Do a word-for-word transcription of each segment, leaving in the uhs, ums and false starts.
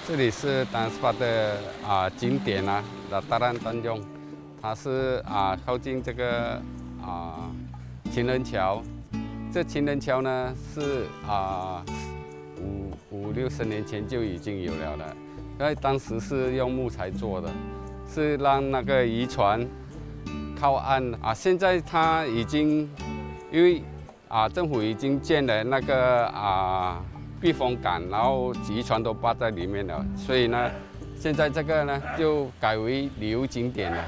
这里是丹斯巴的啊景点啊，拉达兰丹雍，它是啊靠近这个啊情人桥。这情人桥呢是啊五五六十年前就已经有了的，因为当时是用木材做的，是让那个渔船靠岸啊。现在它已经因为啊政府已经建了那个啊。 避风港，然后渔船都泊在里面了，所以呢，现在这个呢就改为旅游景点了。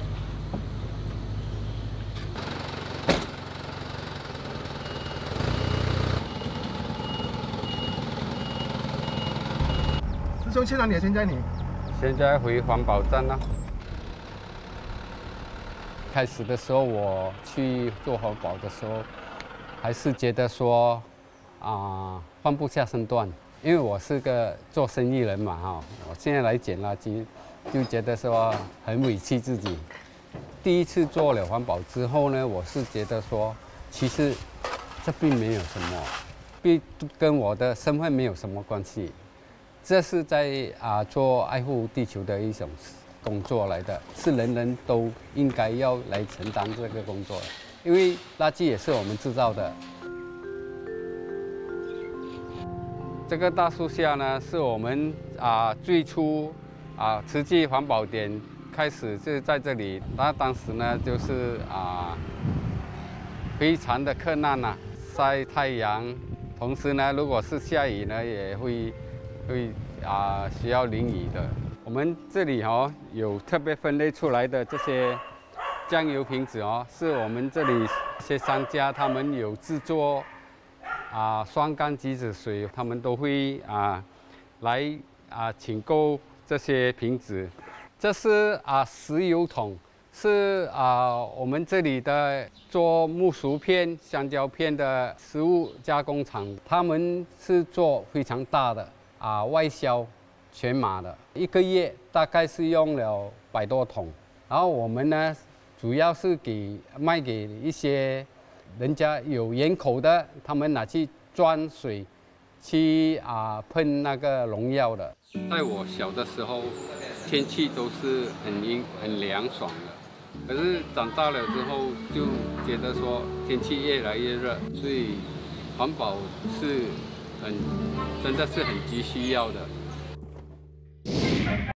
师兄去哪里？现在你？ 现在回环保站了。开始的时候，我去做环保的时候，还是觉得说。 啊，放不下身段，因为我是个做生意人嘛，哈，我现在来捡垃圾，就觉得说很委屈自己。第一次做了环保之后呢，我是觉得说，其实这并没有什么，并跟我的身份没有什么关系，这是在啊做爱护地球的一种工作来的，是人人都应该要来承担这个工作的，因为垃圾也是我们制造的。 这个大树下呢，是我们啊最初啊慈济环保点开始是在这里。那当时呢，就是啊非常的困难呐、啊，晒太阳，同时呢，如果是下雨呢，也会会啊需要淋雨的。我们这里哦有特别分类出来的这些酱油瓶子哦，是我们这里一些商家他们有制作。 啊，双缸橘子水，他们都会啊来啊请购这些瓶子。这是啊石油桶，是啊我们这里的做木薯片、香蕉片的食物加工厂，他们是做非常大的啊外销全马的，一个月大概是用了百多桶。然后我们呢，主要是给卖给一些。 人家有盐口的，他们拿去装水，去啊喷那个农药的。在我小的时候，天气都是很阴很凉爽的，可是长大了之后，就觉得说天气越来越热，所以环保是很真的是很急需要的。